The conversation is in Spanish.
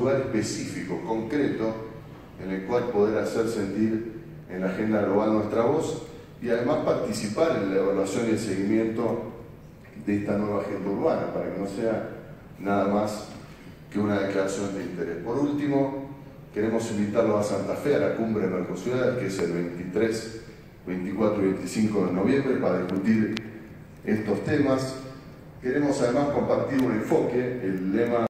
lugar específico, concreto, en el cual poder hacer sentir en la agenda global nuestra voz y además participar en la evaluación y el seguimiento de esta nueva agenda urbana, para que no sea nada más que una declaración de interés. Por último, queremos invitarlos a Santa Fe, a la cumbre de Mercociudades, que es el 23, 24 y 25 de noviembre, para discutir estos temas. Queremos además compartir un enfoque. El lema